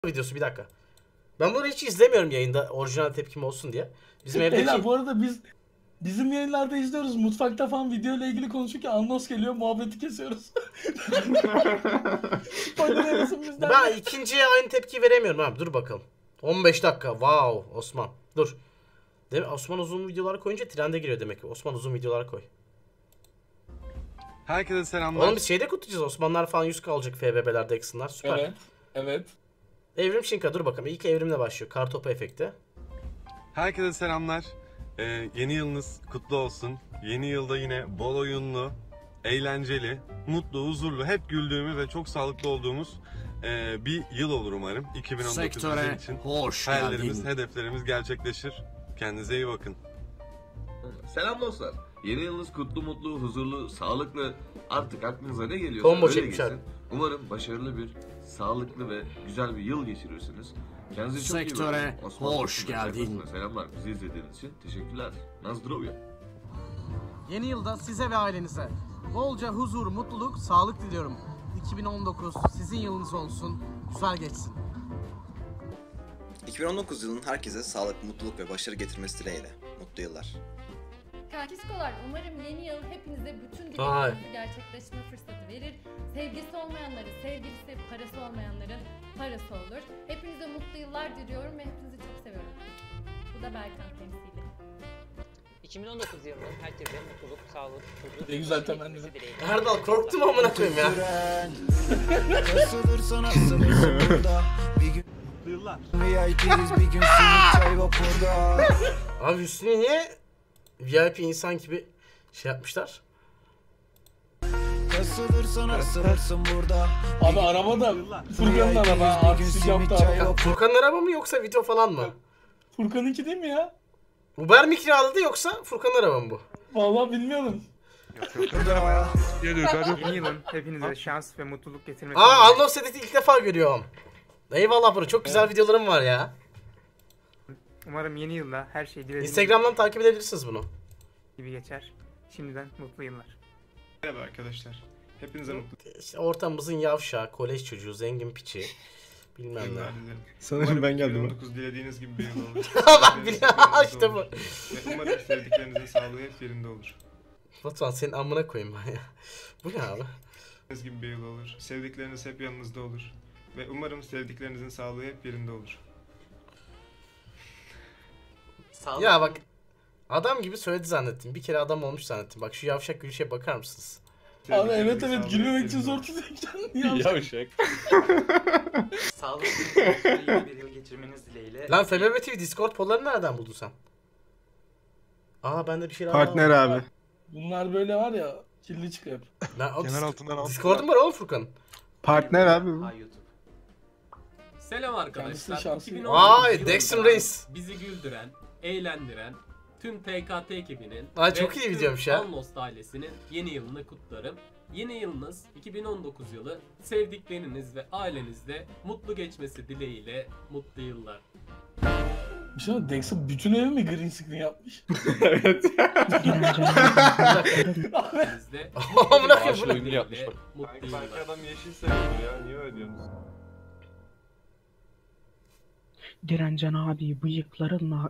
videosu bir dakika. Ben bunu hiç izlemiyorum yayında orijinal tepkim olsun diye. Bizim evdeki... Beyler bu arada bizim yayınlarda izliyoruz. Mutfakta falan video ile ilgili konuşurken Anlos geliyor, muhabbeti kesiyoruz. Ben ikinciye aynı tepkiyi veremiyorum abi. Dur bakalım. 15 dakika. Wow Osman. Dur. Değil mi? Osman uzun videolar koyunca trende giriyor demek ki. Osman uzun videolar koy. Herkese selamlar. Oğlum biz şeyde kutlayacağız. Osmanlar falan 100 kalacak FBB'lerde Exxon'lar. Süper. Evet. Evet. Evrim Şinka dur bakalım. İlk evrimle başlıyor. Kartopu efekti. Herkese selamlar. Yeni yılınız kutlu olsun. Yeni yılda yine bol oyunlu, eğlenceli, mutlu, huzurlu, hep güldüğümüz ve çok sağlıklı olduğumuz bir yıl olur umarım. 2019 bizim için. Hoş Hayallerimiz, geldin. hedeflerimiz gerçekleşir. Kendinize iyi bakın. Selam dostlar. Yeni yılınız kutlu, mutlu, huzurlu, sağlıklı. Artık aklınıza ne geliyorsa Combo öyle çekmiş geçsin. abi. Umarım başarılı bir, sağlıklı ve güzel bir yıl geçirirsiniz. Kendinize çok iyi Sektöre bakın. Osman hoş Kutlu'nun geldin. sayfasına selamlar. Bizi izlediğiniz için teşekkürler. Nazdrovya. Yeni yılda size ve ailenize bolca huzur, mutluluk, sağlık diliyorum. 2019 sizin yılınız olsun, güzel geçsin. 2019 yılının herkese sağlık, mutluluk ve başarı getirmesi dileğiyle. Mutlu yıllar. Kankiskolar, umarım yeni yıl hepinize bütün Vay. dileklerinizi gerçekleşme fırsatı verir. Sevgisi olmayanların sevgilisi, parası olmayanların parası olur. Hepinize mutlu yıllar diliyorum ve hepinizi çok seviyorum. Bu da Berkan temsili. 2019 yılının herkese mutluluk, sağlık, huzur, Ne güzel temenni. dileğiyle. Erdal korktum amına koyayım ya. Abi üstüne niye VIP insan gibi şey yapmışlar? Abi araba da Furkan'ın araba. Artistik yaptı araba. Furkan'ın araba mı yoksa video falan mı? Furkan'ınki değil mi ya? Uber mi kiraladı yoksa Furkan'ın araba mı bu? Vallahi bilmiyorum. Yeni yılın hepinize şans ve mutluluk getirmesi. Anlos Edit'i ilk defa görüyorum. Eyvallah bro, çok güzel videolarım var ya. Umarım yeni yılda her şey dilediğiniz Instagram'dan takip edebilirsiniz bunu. gibi geçer. Şimdiden mutlu yıllar. Merhaba arkadaşlar. Hepinize mutlu İşte ortamımızın yavşağı, kolej çocuğu, zengin piçi. Bilmem ne. dilerim. Sanırım ben geldim. 2019 dilediğiniz gibi bir yıl olur. Bak işte bu. Ve umarım sevdiklerinizin sağlığı hep yerinde olur. Batuhan senin amına koyayım ben ya. Bu ne abi? Dilediğiniz gibi bir yıl olur. Sevdikleriniz hep yanınızda olur. Ve umarım sevdiklerinizin sağlığı hep yerinde olur. Ya bak adam gibi söyledi zannettim. Bir kere adam olmuş zannettim. Bak şu yavşak gülüşe bakar mısınız? Abi evet Sevdiklerinizin evet sağlığı gülmemek hep için yerinde zor olur. tutuyorken. Yavşak. Sağlıklı iyi bir yıl geçirmeniz dileğiyle. Lan FBB TV Discord pollarını nereden buldun sen? Bende bir şey daha Partner var. abi. Bunlar böyle var ya, kirli çıkıyor hep. Lan, o Kenar altından al. Discord'un var oğlum Furkan. Partner abi bu. Ha, YouTube. Selam Kendisi arkadaşlar. şanslı. 2019 Vay, yılında Dexter Reis. Bizi güldüren, eğlendiren tüm TKT ekibinin Ay, çok ve iyi tüm videoymuş ya. Unlost ailesinin yeni yılını kutlarım. Yeni yılınız 2019 yılı sevdikleriniz ve ailenizle mutlu geçmesi dileğiyle mutlu yıllar. Bir şey Dexter bütün evi mi green screen yapmış? Evet. Ailenizle Amına koyayım, bu ne? dileğiyle mutlu yıllar. adam yeşil seviyor ya. Niye öyle diyorsunuz? Direncan abi bıyıklarınla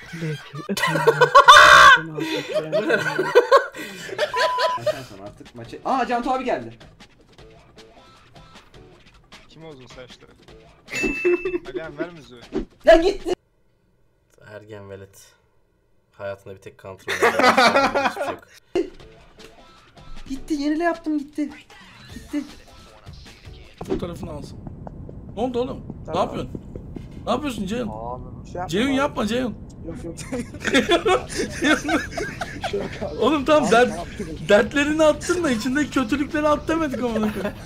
Maçtan sonra artık maçı... Cantu abi geldi. Kim o uzun saçlı? Alihan ver müziği. Lan gitti. Ergen velet. Hayatında bir tek counter oynadı. Hiçbir şey yok. Gitti, yenile yaptım gitti. Gitti. Fotoğrafını alsın. Ne oldu oğlum? Ne yapıyorsun? Ne yapıyorsun Ceyhun? Ceyhun yapma Ceyhun. Oğlum tamam dertlerini attın da içindeki kötülükleri at demedik amına koyayım.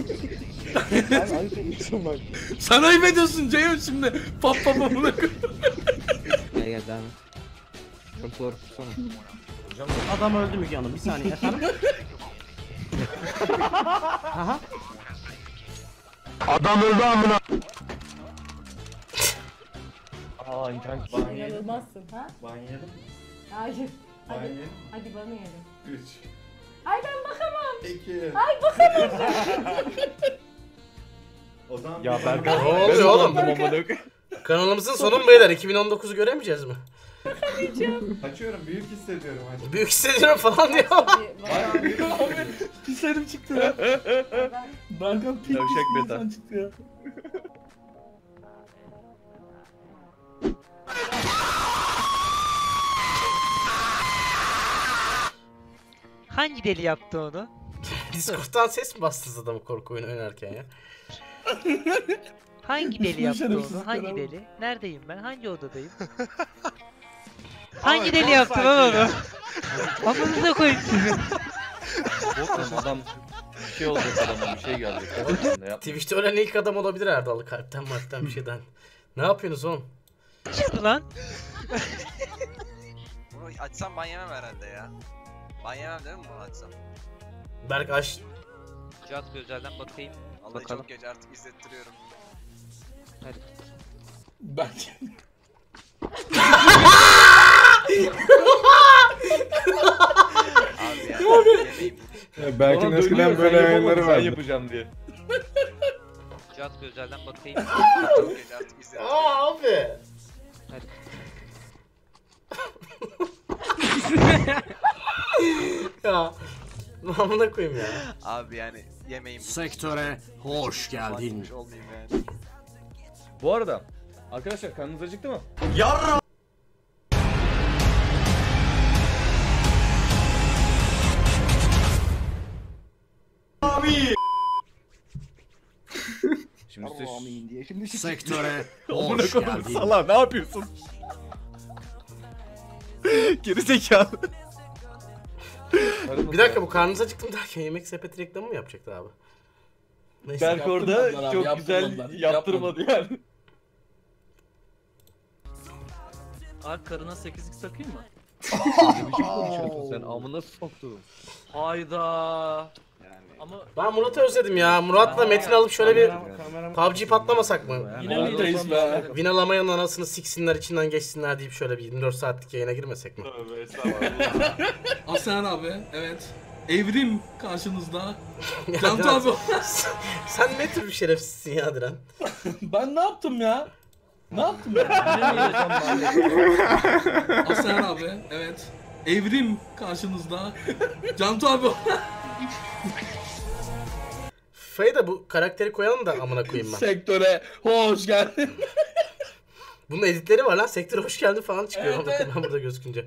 Sana ayıp ediyorsun Ceyhun şimdi. Pap amına koyayım. Gel devam et. Çok doğru tutsana. Adam öldü Müge Hanım, bir saniye efendim. Aha. Adam öldü amına. İnanılmazsın ha? Ben yedim. Hayır. Hadi, yedim. hadi bana yerim. 3 Ay ben bakamam. 2 Ay bakamam. O zaman Ya Berkan. Ne oluyor oğlum? Amına Kanalımızın sonu mu beyler? 2019'u göremeyeceğiz mi? açıyorum, büyük hissediyorum. Hadi. Büyük hissediyorum falan diyor. Bayağı büyük hissediyorum. Pislerim çıktı ya. Berkan pis Yavşak pis beta. insan çıktı ya. Hangi deli yaptı onu? Discord'dan ses mi bastınız adamı korku oyunu oynarken ya? Hangi deli Hiçbir yaptı şerefsiz onu? Hangi adam. deli? Neredeyim ben? Hangi odadayım? Hangi deli yaptı lan onu? Amınıza koyayım sizi. Adam bir şey olacak adama, bir şey gelecek. Twitch'te ölen ilk adam olabilir Erdal'ı, kalpten marktan bir şeyden. Ne yapıyorsunuz oğlum? Çıktı lan. Bunu açsam ban yemem herhalde ya. Ban yemem değil mi bunu açsam? Berk aç. Cihat Gözel'den bakayım. Vallahi Bakalım. çok geç artık izlettiriyorum. Hadi. Belki. Abi yani yemeğim. Berk'in eskiden böyle yayınları vardı. yapacağım diye. Cihat Gözel'den bakayım. Çok geç artık izlettiriyorum. Abi. Hadi. Ya. Amına koyayım ya. Abi yani yemeğim. Sektöre hoş geldin. Olmayayım yani. Bu arada arkadaşlar karnınız acıktı mı? Şimdi siz... Sektöre Amına hoş koyayım geldin. salak, ne yapıyorsun? Geri zekalı. Bir dakika, bu karnınız acıktım derken yemek sepeti reklamı mı yapacaktı abi? Neyse. Berk orada Yaptırmadılar abi, çok güzel yaptırmadılar. yaptırmadı yani. Abi karına 8x takayım mı? Ne biçim konuşuyorsun sen, amına soktuğum. Hayda. Ama Ben Murat'ı özledim ya. Murat'la Metin alıp şöyle bir PUBG patlamasak mı? Yine buradayız be. Win alamayan anasını siksinler, içinden geçsinler deyip şöyle bir 24 saatlik yayına girmesek mi? Tövbe estağfurullah. Aslan abi, evet. Evrim karşınızda. Ya Cantu Diren, abi. sen ne tür bir şerefsizsin ya Diren? Ben ne yaptım ya? Ne yaptım ben? Aslan abi, evet. Evrim karşınızda. Cantu abi. Fayda bu karakteri koyalım da amına koyayım ben. Sektöre hoş geldin. Bunun editleri var lan. Sektöre hoş geldin falan çıkıyor. Evet, Bakın ben burada gözükünce.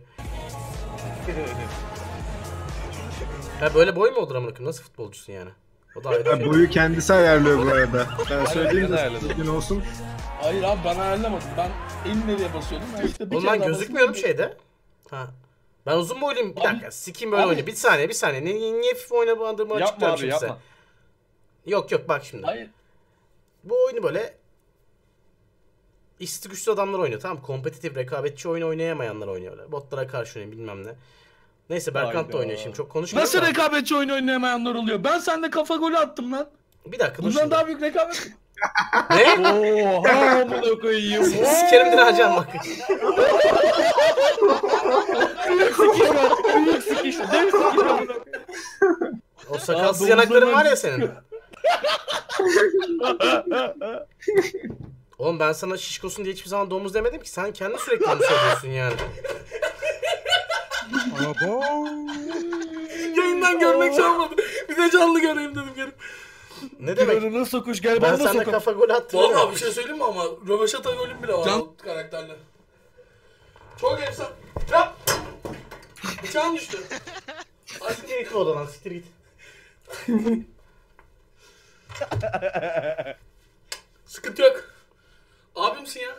Ha böyle boy mu olur amına koyayım? Nasıl futbolcusun yani? O da ayrı Ha, şey. boyu kendisi ayarlıyor bu arada. Ben söyleyeyim ben de ayarladım. bugün olsun. Hayır abi ben ayarlamadım. Ben en nereye basıyordum? Ben işte bir Oğlum kere ben daha gözükmüyorum basıyordum. şeyde. Ha. Ben uzun boyluyum. Bir dakika. Sikeyim böyle Abi. oyunu. Bir saniye. Niye FIFA oynamadığımı Yapma açıklıyorum abi, şimdi size. yapma. Yok bak şimdi. Hayır. Bu oyunu böyle İşsiz güçlü adamlar oynuyor, tamam mı? Kompetitif, rekabetçi oyun oynayamayanlar oynuyor öyle. Botlara karşı oynuyor bilmem ne. Neyse Berkant da oynuyor şimdi, çok konuşmuyorum Nasıl da. rekabetçi oyun oynayamayanlar oluyor? Ben sende kafa golü attım lan. Bir dakika dur Bundan şimdi. daha büyük rekabet. Ne? Oha amına koyayım. Sikerim Direncan bak. Büyük sikiş var. Büyük sikiş. Dev sikiş amına koyayım. O sakalsız yanakların var ya senin. Oğlum ben sana şişkosun diye hiçbir zaman domuz demedim ki. Sen kendin sürekli onu söylüyorsun yani. Yayından görmek çalmadı. Bir de canlı göreyim dedim gelip. Ne demek? Gönlüne sokuş gel Ben bana da sana sokak. kafa gol attım. Valla bir şey söyleyeyim mi ama röveşata golüm bile var. Can karakterle. Çok efsane. Ya! Bıçağım düştü. Ay siktir git bu odadan, siktir git. Sıkıntı yok. Abimsin ya.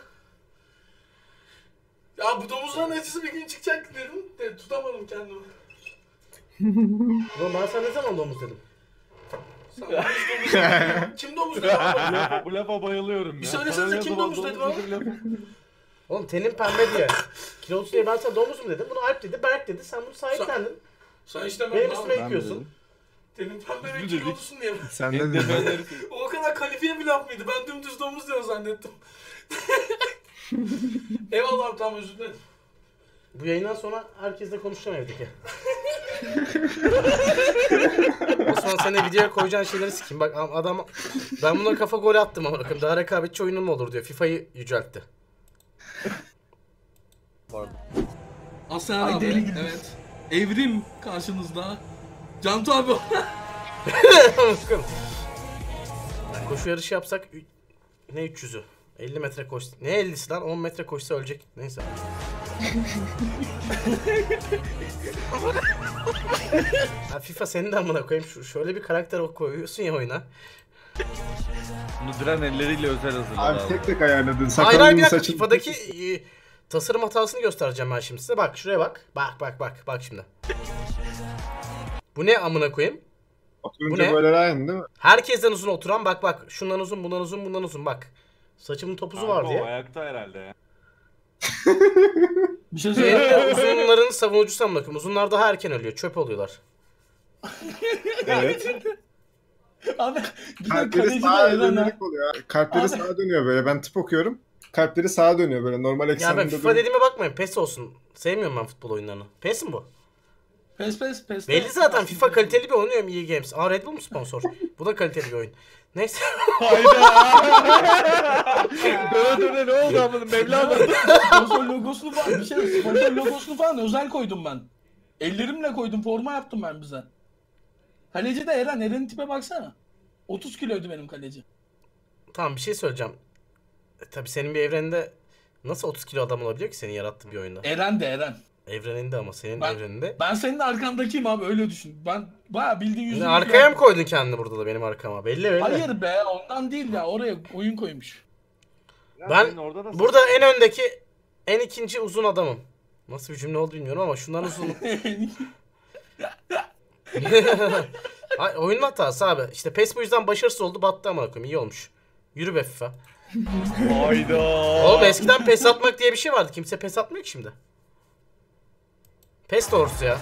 Ya bu domuzların acısı bir gün çıkacak dedim de tutamadım kendimi. Oğlum ben sana ne zaman domuz dedim? Sen domuz domuz. Kim domuz dedi abi? Bu lafa bayılıyorum ya. Bir söylesenize kim domuz dedi bana? Oğlum tenin pembe diye. Kilosu diye ben sana domuz mu dedim? Bunu Alp dedi, Berk dedi. Sen bunu sahiplendin. Sen işte Benim üstüme yıkıyorsun. Senin pembe ve kilolusun diye. Sen ne dedin? O kadar kalifiye bir laf mıydı? Ben dümdüz domuz diyor zannettim. Eyvallah abi, tamam, özür dilerim. Bu yayından sonra herkesle konuşacağım evdeki. Osman sen de videoya koyacağın şeyleri sikeyim. Bak adam ben buna kafa golü attım ama bakın daha rekabetçi oyunun mu olur diyor. FIFA'yı yüceltti. Aslan abi. Evet. Evrim karşınızda. Cantu abi. Koşu yarışı yapsak ne 300'ü? 50 metre koş. Ne 50'si lan? 10 metre koşsa ölecek. Neyse. Ya FIFA senin de amına koyayım. Şöyle bir karakter koyuyorsun ya oyuna. Bunu Diren elleriyle özel hazırladı Abi tek tek ayarladın. Hayır Sakalını bir dakika. saçını. FIFA'daki tasarım hatasını göstereceğim ben şimdi size. Bak şuraya bak. Bak şimdi. Bu ne amına koyayım? Oturunca Bu ne? böyle aynı değil mi? Herkesten uzun oturan bak. Şundan uzun, bundan uzun, bundan uzun bak. Saçımın topuzu var diye. O ayakta herhalde ya. Bir şey söyleyeyim. Uzunların savunucusu amına koyayım. Uzunlar daha erken ölüyor. Çöp oluyorlar. Evet. Abi bir de Kalpleri kaleci de sağa Eren ha. dönerek oluyor. Kalpleri Abi. sağa dönüyor böyle. Ben tıp okuyorum. Kalpleri sağa dönüyor böyle. Normal Ya ben ekseninde FIFA dönüyor. dediğime bakmayın. PES olsun. Sevmiyorum ben futbol oyunlarını. PES mi bu? Pes. Belli zaten FIFA kaliteli bir oyun diyorum EA Games. Aa Red Bull mu sponsor? Bu da kaliteli bir oyun. Neyse. Döne ne oldu amına Mevlana? Sponsor logosunu falan sponsor logosunu falan özel koydum ben. Ellerimle koydum, forma yaptım ben bize. Kaleci de Eren. Eren'in tipe baksana. 30 kiloydu benim kaleci. Tamam bir şey söyleyeceğim. Tabii senin bir evreninde nasıl 30 kilo adam olabiliyor ki senin yarattığın bir oyunda? Eren de Eren. Evreninde ama senin evreninde. Ben senin arkandakiyim abi, öyle düşün. Ben bayağı bildiğin yüzünü... Arkaya mı koydun kendini burada da benim arkama? Belli öyle. Hayır be, ondan değil ya, oraya oyun koymuş. Ben burada en öndeki en ikinci uzun adamım. Nasıl bir cümle oldu bilmiyorum ama şundan uzun. Ay, oyunun hatası abi. İşte PES bu yüzden başarısız oldu, battı ama koyayım. İyi olmuş. Yürü be FIFA. Hayda. Oğlum eskiden PES atmak diye bir şey vardı. Kimse PES atmıyor ki şimdi. PES doğrusu ya.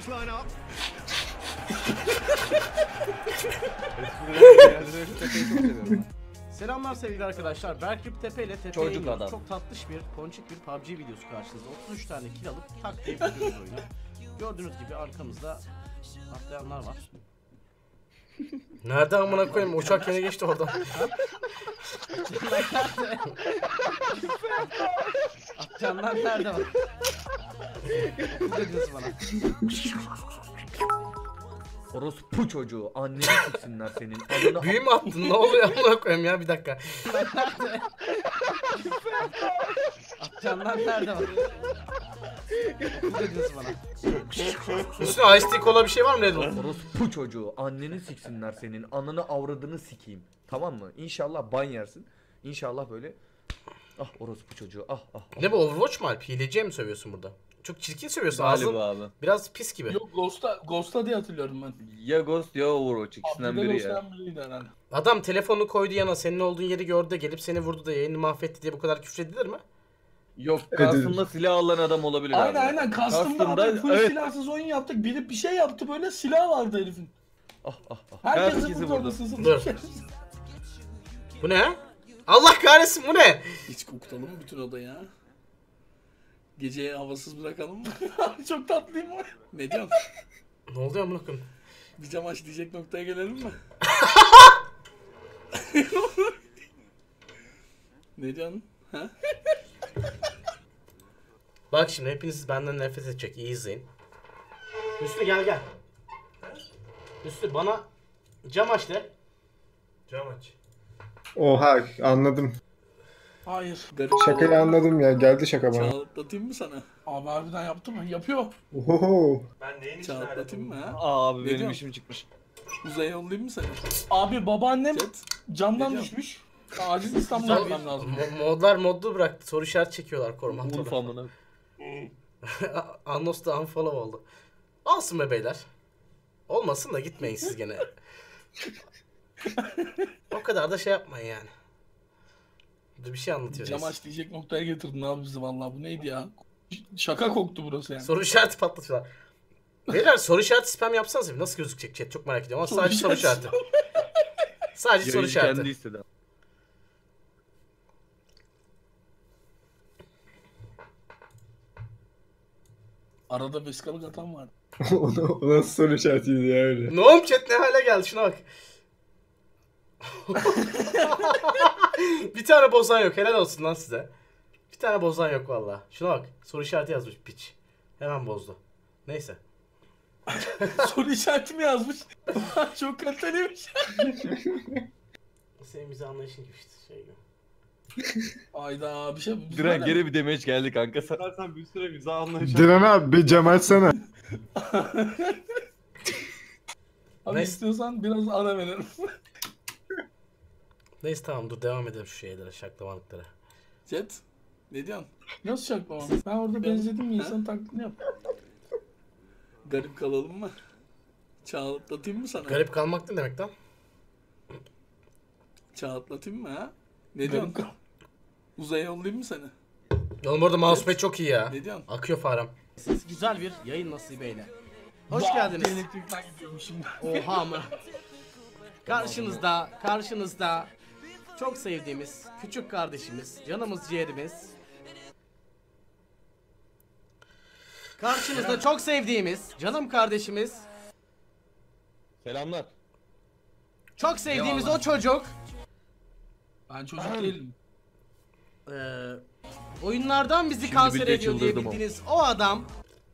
Selamlar sevgili arkadaşlar. Berkrip Tepe ile Tepe Çocuk iniyoruz. adam. Çok tatlış bir, ponçik bir PUBG videosu karşınızda. 33 tane kill alıp tak diye bitiriyoruz oyunu. Gördüğünüz gibi arkamızda atlayanlar var. Nerede amına koyayım? Uçak yine geçti oradan. Atlayanlar nerede var? Dediniz bana. Orospu çocuğu. Anneni siksinler senin. Ananı... Büyü mü attın? Ne oluyor amına koyayım ya, bir dakika. Atlayanlar nerede var? Dediniz bana. Üstüne Ice Tea Cola bir şey var mı Red Bull? Orospu çocuğu. Anneni siksinler senin. Ananı avradını sikeyim. Tamam mı? İnşallah ban yersin. İnşallah böyle. Ah orospu çocuğu. Ah. Ne bu, Overwatch mu Alp? Hileciye mi sövüyorsun burada? Çok çirkin sövüyorsun. Galiba Ağzın abi. biraz pis gibi. Yok, Ghost'a diye hatırlıyorum ben. Ya Ghost ya Overwatch, ikisinden Bir de biri ya. Ghost'tan biriydi herhalde. Adam telefonu koydu yana, senin olduğun yeri gördü de gelip seni vurdu da yayını mahvetti diye bu kadar küfür edilir mi? Yok, Custom'da silah alan adam olabilir abi. Aynen. Custom'da abi full evet. silahsız oyun yaptık. Biri bir şey yaptı, böyle silah vardı herifin. Herkesi Herkesi vurdu. vurdu. Dur. Bu ne? Allah kahretsin, bu ne? Hiç kokutalım mı bütün odayı ya? Geceye havasız bırakalım mı? Çok tatlıyım mı? Ne diyorsun? Ne oluyor amına koyayım? Bir cam aç diyecek noktaya gelelim mi? Ne diyorsun? Ha? Bak şimdi hepiniz benden nefret edecek. İyi izleyin. Üstü gel. Üstü bana cam aç de. Cam aç. Oha anladım. Hayır. Şakayı anladım ya. Geldi şaka bana. Çağatlatayım mı sana? Abi harbiden yaptı mı? Yapıyor. Oho. Ben neyin için Çağatlatayım mı ha? Abi Ne benim diyorsun? işim çıkmış. Uzaya yollayayım mı seni? Abi babaannem camdan düşmüş. Acil İstanbul'a gitmem lazım. Modlar modlu bıraktı. Soru işaret çekiyorlar korumantoda. Ulf amına. Annos da unfollow oldu. Olsun be beyler. Olmasın da gitmeyin siz gene. O kadar da şey yapmayın yani. Dur bir şey anlatıyoruz. Cam aç diyecek noktaya getirdin abi bizi vallahi, bu neydi ya? Şaka koktu burası yani. Soru işareti patlatıyorlar. Beyler soru işareti spam yapsanız nasıl gözükecek chat, çok merak ediyorum. Ama sadece soru işareti. Sadece soru işareti. Kendi istedi. Arada vesikalık atan var. O nasıl soru işaretiydi ya öyle. Ne oğlum chat ne hale geldi şuna bak. Bir tane bozan yok helal olsun lan size. Bir tane bozan yok valla. Şuna bak soru işareti yazmış piç. Hemen bozdu. Neyse. Soru işareti mi yazmış? Çok kaliteliymiş. Senin bize anlayışın gibi işte şey gibi. Ayda bir şey... Diren geri bir demeç geldi kanka. Sen bir süre bize anlaşalım. Diren abi bir cam açsana. Abi Ne? istiyorsan biraz ara verelim. Neyse tamam dur devam edelim şu şeylere şaklamalıklara. Jet. Ne diyorsun? Nasıl şaklama? Ben orada benzedim insan taklidini yap. Garip kalalım mı? Çağatlatayım mı sana? Garip kalmak ne demek lan? Çağatlatayım mı ha? Ne diyorsun? Uzaya yollayayım mı seni? Oğlum orada mousepad çok iyi ya. Ne diyorsun? Akıyor farem. Siz güzel bir yayın nasibeyle. Hoş Vah, geldiniz. Elektrikten gidiyormuş şimdi. Oha mı? Karşınızda çok sevdiğimiz küçük kardeşimiz, canımız ciğerimiz. Karşınızda çok sevdiğimiz canım kardeşimiz, Selamlar. çok sevdiğimiz o çocuk. Ben çocuk değilim. Oyunlardan bizi Şimdi kanser birlikte ediyor çıldırdım diye bildiğiniz o adam.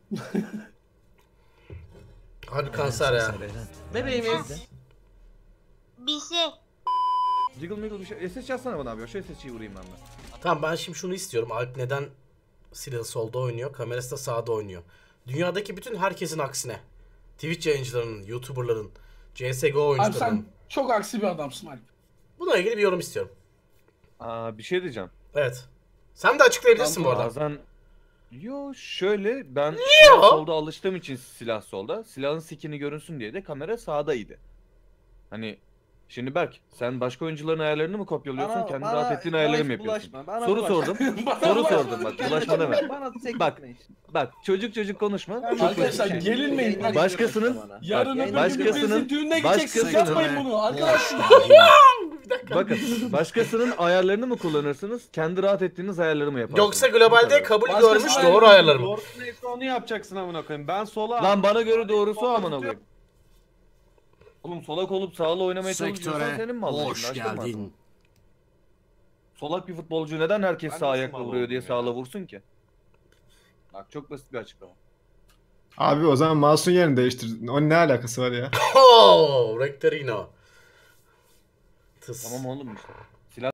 Harbi kanser ya. Bebeğimiz. Bir şey. Jiggle miggle bir şey. SS yazsana bana abi ya. Şu SS'yi vurayım ben de. Tamam ben şimdi şunu istiyorum. Alp neden silahı solda oynuyor, kamerası da sağda oynuyor? Dünyadaki bütün herkesin aksine. Twitch yayıncılarının, YouTuber'ların, CSGO Abi oyuncularının. sen çok aksi bir adamsın Alp. Buna ilgili bir yorum istiyorum. Bir şey diyeceğim. Evet. Sen de açıklayabilirsin bu arada. Bazen... Yo şöyle ben Yo. silah solda alıştığım için silah solda. Silahın skin'i görünsün diye de kamera sağdaydı. Hani şimdi Berk sen başka oyuncuların ayarlarını mı kopyalıyorsun? Kendi rahat ettiğin ayarları mı yapıyorsun? Soru sordum. Soru sordum bak bulaşma deme. Bak çocuk konuşma. Arkadaşlar gelinmeyin. Başkasının Yarın öbür gün birinizin düğününe gideceksiniz. Yapmayın bunu arkadaşlar. Bakın başkasının ayarlarını mı kullanırsınız? Kendi rahat ettiğiniz ayarları mı yaparsınız? Yoksa globalde kabul görmüş doğru ayarlar mı? Doğrusu neyse onu yapacaksın amına koyayım. Ben sola... Lan bana göre doğrusu o amına koyayım. Oğlum solak olup sağla oynamaya çalışıyorsan senin mi Allah'ın? Hoş geldin. Solak bir futbolcu neden herkes sağ ayakla vuruyor diye sağla vursun ki? Bak çok basit bir açıklama. Abi o zaman mouse'un yerini değiştir. Onun ne alakası var ya? Oh, Rectorino. Tıs. Tamam oğlum işte. Silah...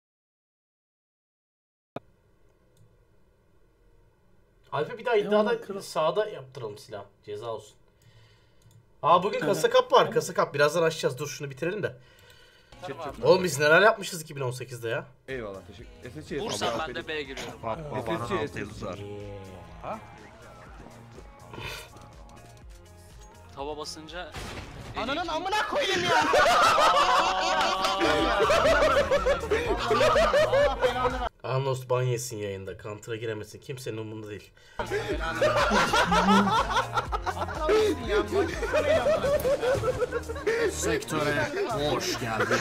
Alp'e bir daha iddiada sağda yaptıralım silah. Ceza olsun. Bugün kasa kap var. Kasa kap. Birazdan açacağız. Dur şunu bitirelim de. Oğlum biz neler yapmışız 2018'de ya. Eyvallah teşekkür. SSC Vursan ben de B'ye giriyorum. SSC var. Tava basınca... Ananın amına koyayım ya. Anlos ban yesin yayında. Counter'a giremesin. Kimsenin umurunda değil. Sektöre hoş geldin.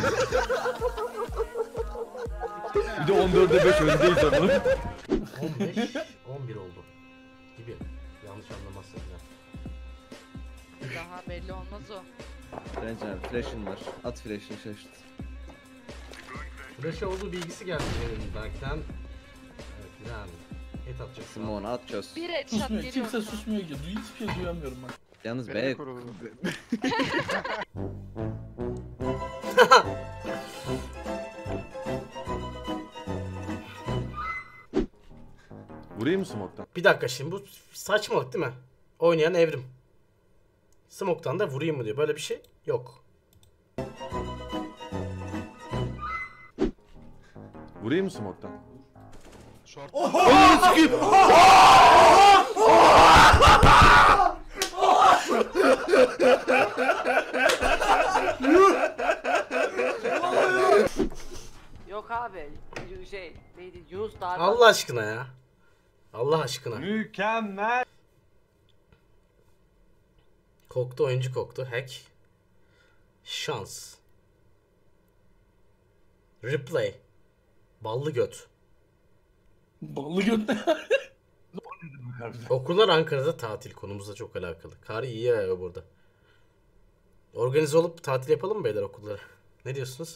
Bir de 14'e 5 öndeyiz ama. 15, 11 oldu. Gibi. Yanlış anlamazsın ya. Daha belli olmaz o. Bence abi flash'ın var. At flash'ını şaşırt. Flash'a olduğu bilgisi geldi benim Berk'ten. Evet güzel. Et atacaksın. Simon at çöz. Bir headshot Susmuyor. geliyor. Kimse susmuyor ki. Hiçbir şey duyamıyorum ben. Yalnız be. Vurayım mı smoke'tan? Bir dakika şimdi bu saçmalık değil mi? Oynayan Evrim. Smoke'tan da vurayım mı diyor. Böyle bir şey yok. Vurayım mı smoke'tan? Yok abi. Neydi? Yunus daha... Allah aşkına ya. Allah aşkına. Mükemmel. Koktu oyuncu koktu. Hack. Şans. Replay. Ballı göt. Ballı göt ne? Okullar Ankara'da tatil, konumuzla çok alakalı. Kar iyi yağıyor burada. Organize olup tatil yapalım mı beyler okullara? Ne diyorsunuz?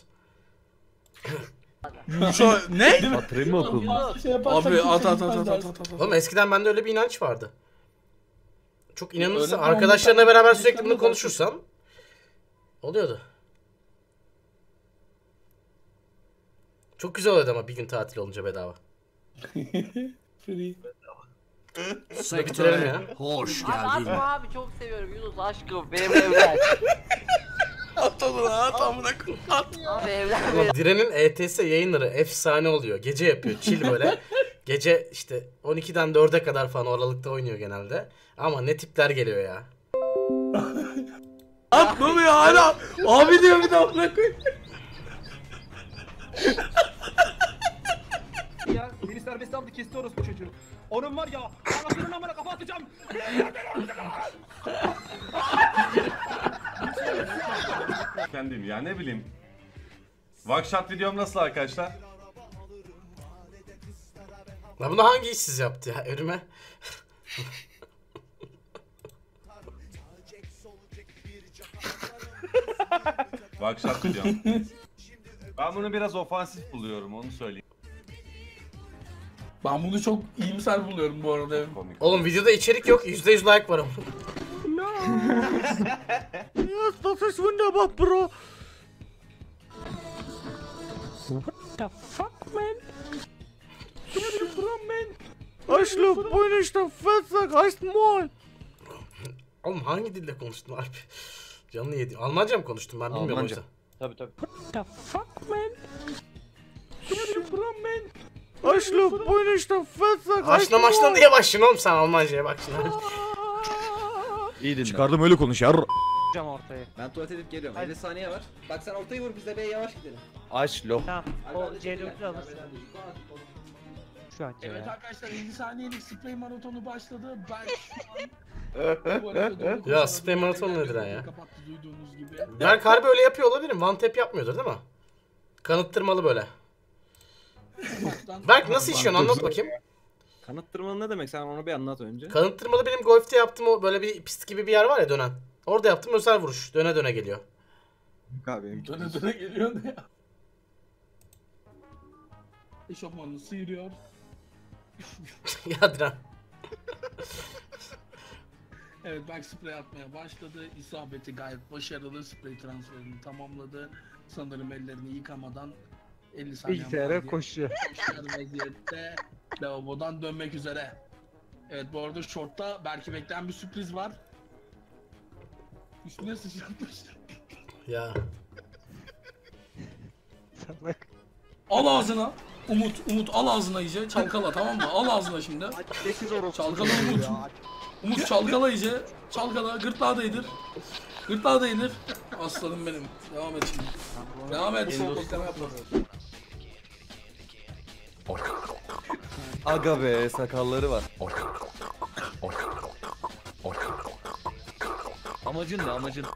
Ne? Hatırlayayım mı okulunu? Abi at. Oğlum eskiden bende öyle bir inanç vardı. Çok inanırsa, Öyle arkadaşlarına olmuş. beraber sürekli bunu konuşursan oluyordu. Çok güzel oluyordu ama bir gün tatil olunca bedava. Free. Şunu bitirelim ya. Hoş geldin. Abi çok seviyorum Yunus aşkım. Benimle evlen. At onu at amına koyayım. At. Abi evlen. Oğlum, Diren'in ETS yayınları efsane oluyor. Gece yapıyor. Chill böyle. Gece işte 12'den 4'e kadar falan aralıkta oynuyor genelde. Ama ne tipler geliyor ya. At ne oluyor hala? Abi diyor bir de amına koyayım. Ya beni serbest aldı kesti orospu çocuğu. Onun var ya anasının amına kafa atacağım. Kendim ya ne bileyim. Vakşat videom nasıl arkadaşlar? Lan bunu hangi işsiz yaptı ya? Örüme. Vakşat videom. Ben bunu biraz ofansif buluyorum onu söyleyeyim. Ben bunu çok iyimser buluyorum bu arada. Oğlum videoda içerik yok. %100 like var ama. Yes, das ist wunderbar, Bro. What the fuck, man? Arschloch, bin ich der Fetzer, reißt mal. Oğlum hangi dilde konuştun Alp? Canını yedim. Almanca mı konuştun? Ben bilmiyorum o Almanca. yüzden. Tabii tabii. What the fuck, man? Arschloch, bin ich der Fetzer, Haşla maçla diye başlıyorsun oğlum sen Almanca'ya bak şimdi. İyi dinle. Çıkardım öyle konuş ya. Cam ortaya. Ben tuvalet edip geliyorum. 50 saniye var. Bak sen ortayı vur biz de B'ye yavaş gidelim. Aşlo. Tamam. O C4'ü alırsın. Şu an Evet arkadaşlar 50 saniyelik sprey maratonu başladı. Ben şu an... Ya sprey maraton nedir ya? Kapattı duyduğunuz gibi. Berk harbi öyle yapıyor olabilirim. One tap yapmıyordur değil mi? Kanıttırmalı böyle. Berk nasıl işiyorsun anlat bakayım. Kanıttırmalı ne demek? Sen onu bir anlat önce. Kanıttırmalı benim golfte yaptığım o böyle bir pist gibi bir yer var ya dönen. Orada yaptım özel vuruş. Döne döne geliyor. Döne döne geliyor ne ya? Eşofmanını sıyırıyor. Ya Diren. Evet Berk sprey atmaya başladı. İsabeti gayet başarılı. Sprey transferini tamamladı. Sanırım ellerini yıkamadan 50 saniye Bilgisayara koşuyor. koşar vaziyette lavabodan dönmek üzere. Evet bu arada shortta belki bekleyen bir sürpriz var. Üstüne sıçratmış. Ya. Al ağzına. Umut al ağzına iyice. Çalkala tamam mı? Al ağzına şimdi. Çalkala Umut. Umut çalkala iyice. Çalkala. Gırtlağı değdir. Gırtlağı değdir. Aslanım benim. Devam et şimdi. Devam et. Bekleme yapma. Aga be sakalları var. Amacın ne amacın?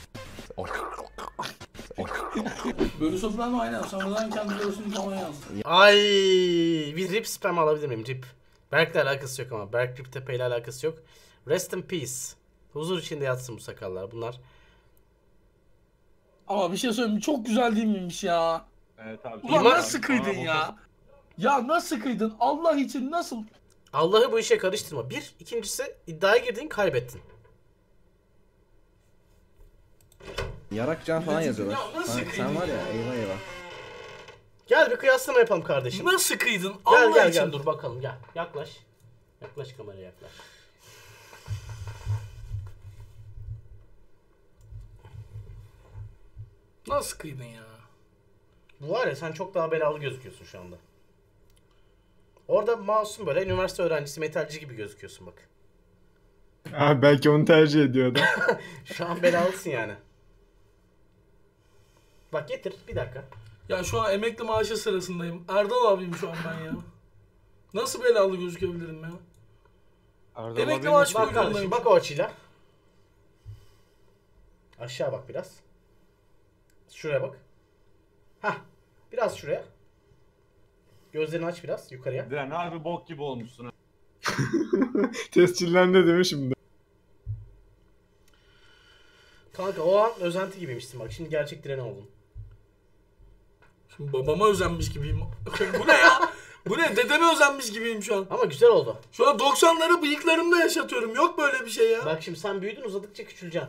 Bölü soprano aynen. Sonradan kendi bölüsünü falan yazdı. Ay, bir rip spam alabilir miyim? Rip. Berk'le alakası yok ama. Berk Rip Tepe ile alakası yok. Rest in peace. Huzur içinde yatsın bu sakallar. Bunlar. Ama bir şey söyleyeyim mi? Çok güzel değil miymiş ya? Evet abi. Ulan nasıl kıydın ya? Ya nasıl kıydın? Allah için nasıl? Allah'ı bu işe karıştırma. Bir. İkincisi iddiaya girdin kaybettin. Yarakcan falan yazıyorlar. Sen var ya eyvah eyvah. Gel bir kıyaslama yapalım kardeşim. Nasıl kıydın? Gel Allah gel için. gel dur bakalım gel. Yaklaş. Yaklaş kameraya yaklaş. Nasıl kıydın ya? Bu var ya sen çok daha belalı gözüküyorsun şu anda. Orada masum böyle üniversite öğrencisi metalci gibi gözüküyorsun bak. Abi belki onu tercih ediyordu. Şu an belalısın yani. Bak getir bir dakika. Ya şu an emekli maaşı sırasındayım. Erdal abiyim şu an ben ya. Nasıl belalı gözükebilirim ya? Emekli maaşı Bak kardeşim programındayım. bak o açıyla. Aşağı bak biraz. Şuraya bak. Hah. Biraz şuraya. Gözlerini aç biraz yukarıya. Diren harbi bok gibi olmuşsun. Tescillendi değil mi şimdi? Kanka o an özenti gibiymişsin bak. Şimdi gerçek direni oldun. Şimdi babama özenmiş gibiyim. Bu ne ya? Bu ne? Dedeme özenmiş gibiyim şu an. Ama güzel oldu. Şu an 90'ları bıyıklarımda yaşatıyorum. Yok böyle bir şey ya. Bak şimdi sen büyüdün, uzadıkça küçüleceksin.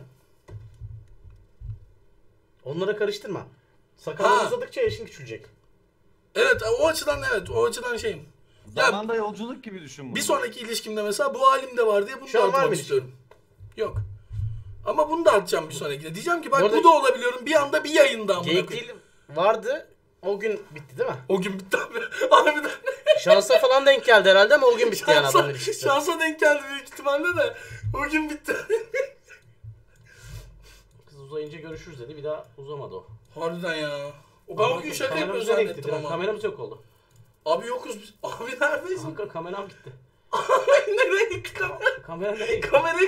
Onlara karıştırma. Sakalın uzadıkça yaşın küçülecek. Evet, o açıdan şeyim. Zamanda yolculuk gibi düşün bunu. Bir sonraki ilişkimde mesela bu halimde var diye bunu da atmak istiyorum. Yok. Ama bunu da atacağım bir sonrakide. Diyeceğim ki bak bu da olabiliyorum bir anda bir yayında. Geyik değil vardı. O gün bitti değil mi? O gün bitti abi. Harbiden. Şansa falan denk geldi herhalde ama o gün bitti yani adamın ilişkisi. Şansa denk geldi büyük ihtimalle de. O gün bitti. Kız uzayınca görüşürüz dedi. Bir daha uzamadı o. Harbiden ya. Ben o gün şaka yapıyor zannettim ama. Kameramız yok oldu. Abi yokuz biz. Abi neredeyiz? Kanka kameram gitti. Nereye gitti kamera? Kamera nereye gitti? Kamerayı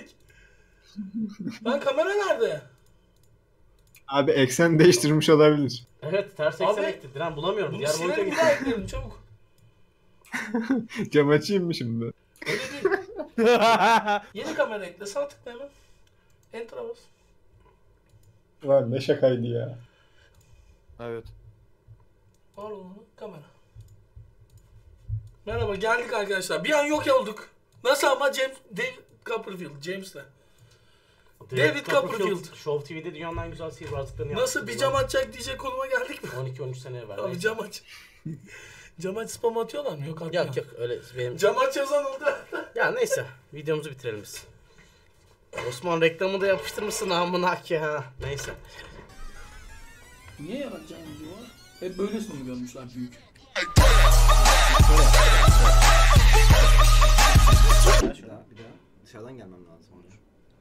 Lan kamera nerede? Abi eksen değiştirmiş olabilir. Evet ters eksen ekti. Diren bulamıyorum. Bunu Diğer boyuta silelim bir gitti. daha ekleyelim çabuk. Cam açayım mı şimdi? Öyle değil. Yeni kamera ekle. Sağ tıkla hemen. Enter'a bas. Var ne şakaydı ya. Evet. Var onu kamera. Merhaba geldik arkadaşlar. Bir an yok olduk. Nasıl ama David Copperfield. James'le. David Copperfield. Show TV'de dünyanın en güzel sihirbazlıklarını yaptı. Nasıl bir cam açacak diyecek konuma geldik mi? 12-13 sene evvel. Abi cam aç. Cam aç spam atıyorlar mı? Yok atmıyor. Yok öyle benim. Cam aç yazan oldu. Ya neyse videomuzu bitirelim biz. Osman reklamı da yapıştırmışsın amına ki ha. Neyse. Niye yaratacağım video var? Hep böylesini mi görmüşler büyük? Bir daha dışarıdan gelmem lazım Onur.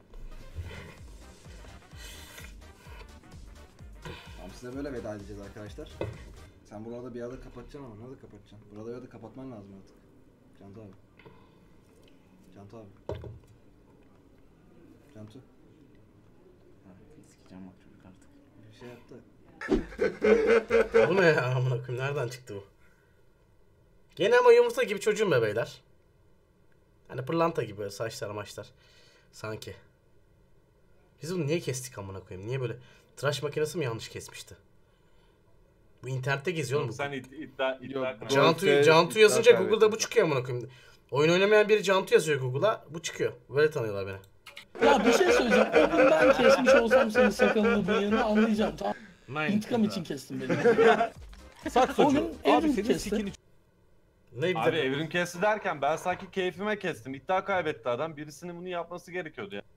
Tamam size böyle veda edeceğiz arkadaşlar. Sen burada bir yerde kapatacaksın ama nerede kapatacaksın? Burada bir yerde kapatman lazım artık. Cantu abi. Cantu abi. Cantu. Sikeceğim bak çocuk artık. Bir şey yaptı. Bu ne ya amına koyayım nereden çıktı bu? Gene ama yumurta gibi çocuğum be beyler. Hani pırlanta gibi böyle saçlar maçlar. Sanki. Biz bunu niye kestik amına koyayım? Niye böyle tıraş makinesi mi yanlış kesmişti? Bu internette geziyor mu? Sen iddia Cantu yazınca Google'da bu çıkıyor amına koyayım. Oyun oynamayan biri Cantu yazıyor Google'a. Bu çıkıyor. Böyle tanıyorlar beni. Ya bir şey söyleyeceğim. O gün ben kesmiş olsam senin sakalını bıyığını anlayacağım tamam. İntikam için kestim beni. Sak O gün evrim kesti. Abi evrim kesti derken ben sanki keyfime kestim. İddia kaybetti adam. Birisinin bunu yapması gerekiyordu ya.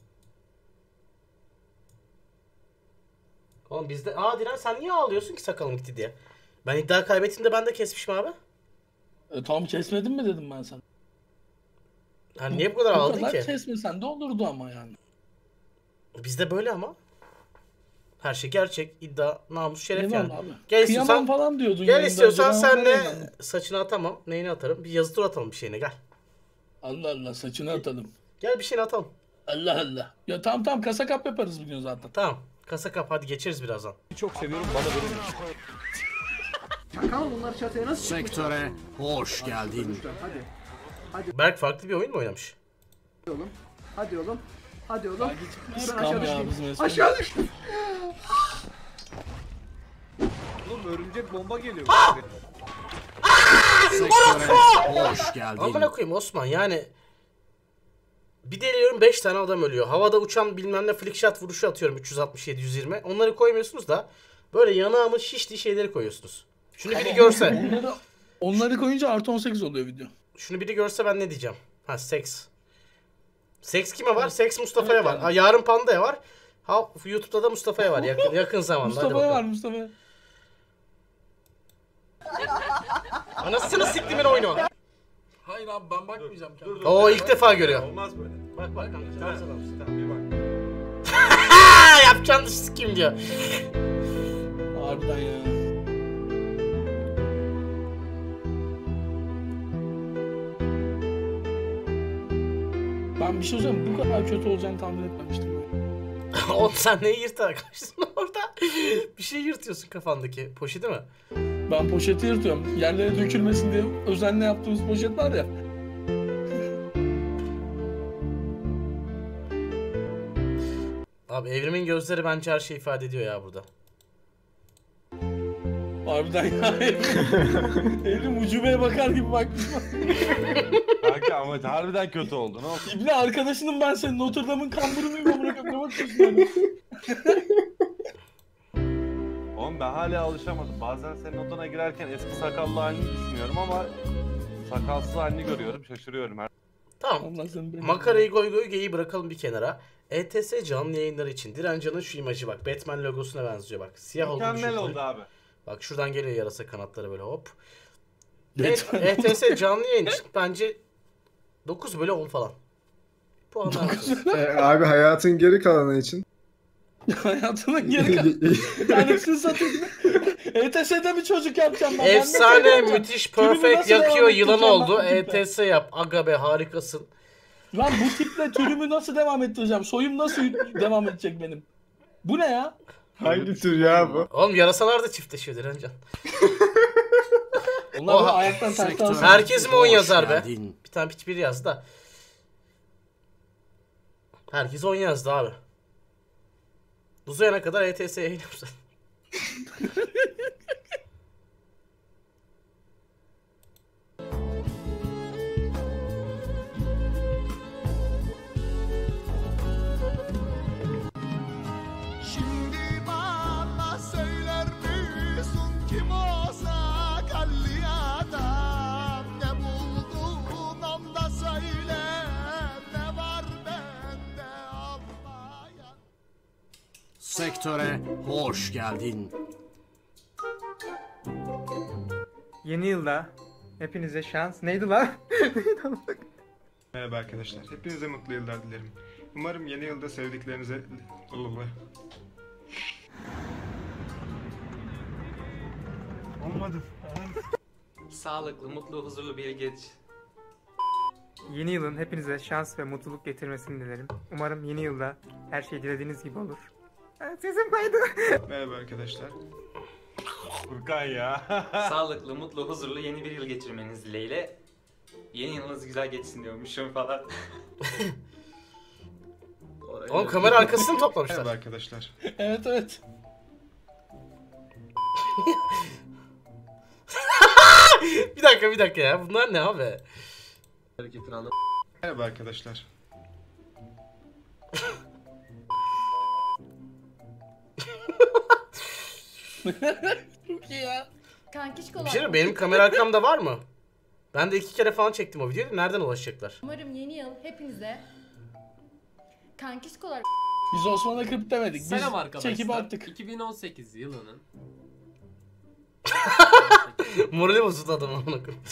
Oğlum bizde... Diren sen niye ağlıyorsun ki sakalım gitti diye? Ben iddia kaybettiğimde ben de kesmişim abi. Tam kesmedin mi dedim ben sana. Yani niye bu kadar ağladın ki? Bu kadar kesmesen de olurdu ama yani. Bizde böyle ama. Her şey gerçek, iddia, namus, şeref Eyvallah yani. abi. Gel Kıyamam istiyorsan, falan diyordun. gel istiyorsan ben senle saçını atamam. Neyini atarım? Bir yazı tur atalım bir şeyine gel. Allah Allah saçını atalım. Gel bir şeyini atalım. Allah Allah. Ya tamam kasa kap yaparız bugün zaten. Tamam. Kasa kap hadi geçeriz birazdan. Çok seviyorum bana verin. Bakalım bunlar çatıya nasıl Sektöre hoş geldin. Hadi. Hadi Berk farklı bir oyun mu oynamış? oğlum. Hadi oğlum. Hadi oğlum. Ben Skam aşağı ya düştüm. bizim espri. Aşağı düştüm. Oğlum örümcek bomba geliyor. Sektöre hoş geldin. Amına koyayım Osman yani. Bir deliyorum 5 tane adam ölüyor. Havada uçan bilmem ne flickshot vuruşu atıyorum 367-120. Onları koymuyorsunuz da böyle yanağımın şiştiği şeyleri koyuyorsunuz. Şunu biri görse. Onları koyunca artı 18 oluyor video. Şunu biri görse ben ne diyeceğim? Ha seks. Seks kime var? Seks Mustafa'ya var. Ha, yarın Panda'ya var. Ha YouTube'da da Mustafa'ya var yakın zamanda. Mustafa'ya var Mustafa'ya. Anasını siktimin oyunu. Hayır abi ben bakmayacağım kendime. Oo ilk defa görüyor. Olmaz böyle. Bak bak. Tarz adamsın. Tamam bir bak. Yapacağını sikim diyor. Harbiden ya. Ben bir şey söyleyeyim bu kadar kötü olacağını tahmin etmemiştim. Oğlum sen neyi yırtarak kaçtın orada? Bir şey yırtıyorsun kafandaki. Poşeti mi? Ben poşeti yırtıyorum. Yerlere dökülmesin diye özenle yaptığımız poşet var ya. Abi Evrim'in gözleri bence her şeyi ifade ediyor ya burada. Harbiden ya. Evrim ucubeye bakar gibi bakmış. Kanka ama harbiden kötü oldu. Ne oldu? İbni arkadaşınım ben senin. Notre Dame'ın kamburunu bırakıp ne bakıyorsun yani? Oğlum ben hala alışamadım. Bazen senin odana girerken eski sakallı halini düşünüyorum ama sakalsız halini görüyorum. Şaşırıyorum. Tamam. Makarayı goy goy geyi bırakalım bir kenara. ETS canlı yayınları için Direncan'ın şu imajı bak. Batman logosuna benziyor bak. Siyah oldu. Mükemmel oldu abi. Bak şuradan geliyor yarasa kanatları böyle hop. ETS canlı yayın için bence 9/10 falan. Puanlar. Abi hayatın geri kalanı için. Hayatımın geri kalanı. Tanesini satayım. ETS'de bir çocuk yapacağım ben. Efsane, müthiş, perfect, yakıyor, yılan oldu. ETS yap. Aga be harikasın. Lan bu tiple türümü nasıl devam ettireceğim? Soyum nasıl devam edecek benim? Bu ne ya? Hangi tür ya bu? Oğlum yarasalar da çiftleşiyor Direncan. Onlar da ayaktan taktan. Herkes mi 10 yazar be? Bir tane piç bir yazdı da. Herkes 10 yazdı abi. Uzayana kadar ETS'ye yayınlamışlar. Şimdi bana söyler misin kim olsa kalli adam? Ne buldun onda söyle, ne var bende olmayan? Sektöre hoş geldin. Yeni yılda hepinize şans. Neydi lan? Merhaba arkadaşlar. Hepinize mutlu yıllar dilerim. Umarım yeni yılda sevdiklerinize... Olmadı. Sağlıklı, mutlu, huzurlu bir yıl geç. Yeni yılın hepinize şans ve mutluluk getirmesini dilerim. Umarım yeni yılda her şey dilediğiniz gibi olur. Sesim kaydı. Merhaba arkadaşlar. Furkan ya. Sağlıklı, mutlu, huzurlu yeni bir yıl geçirmeniz dileğiyle. Yeni yılınız güzel geçsin diyormuşum falan. Oğlum kamera arkasını toplamışlar. Merhaba arkadaşlar. Evet evet. Bir dakika ya. Bunlar ne abi? Merhaba arkadaşlar. Çok iyi ya. Kankişkolar. Bir şey mi? Benim kamera arkamda var mı? Ben de 2 kere falan çektim o videoyu. Nereden ulaşacaklar? Umarım yeni yıl hepinize kankişkolar. Biz Osman'a kırp demedik. Biz Selam arkadaşlar. çekip attık. 2018 yılının Morali bozuldu adamın amına koyayım.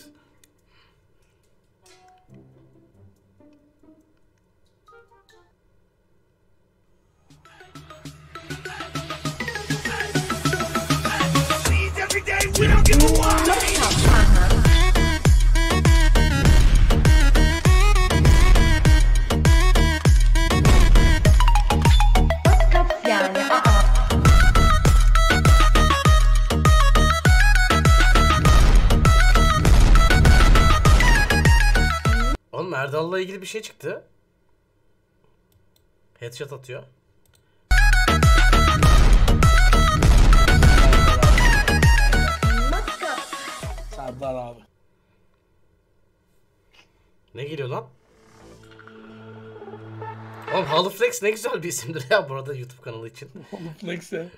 Oğlum Erdal'la ilgili bir şey çıktı. Headshot atıyor. Serdar abi. Ne geliyor lan? Oğlum Halflex ne güzel bir isimdir ya burada YouTube kanalı için. Halflex ya.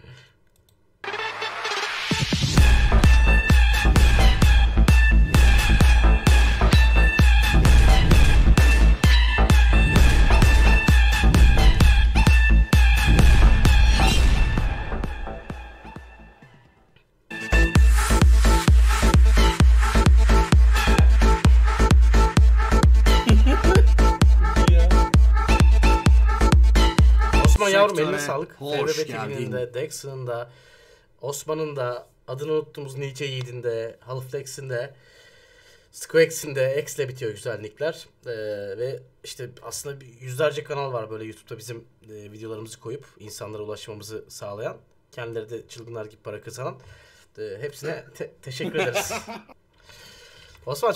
Osman yavrum eline Sektöre sağlık. hoş FBB geldin. TV'nin de, Dex'ın da, Osman'ın da, adını unuttuğumuz Nice Yiğit'in de, Halflex'in de, Squax'in de X'le bitiyor güzel nickler. Ve işte aslında yüzlerce kanal var böyle YouTube'da bizim videolarımızı koyup insanlara ulaşmamızı sağlayan. Kendileri de çılgınlar gibi para kazanan. Hepsine teşekkür ederiz. Osman